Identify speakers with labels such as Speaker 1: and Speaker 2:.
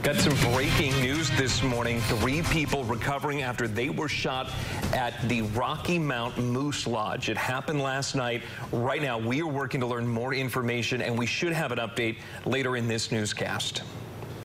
Speaker 1: Got some breaking news this morning. 3 people recovering after they were shot at the Rocky Mount Moose Lodge. It happened last night. Right now, we are working to learn more information, and we should have an update later in this newscast.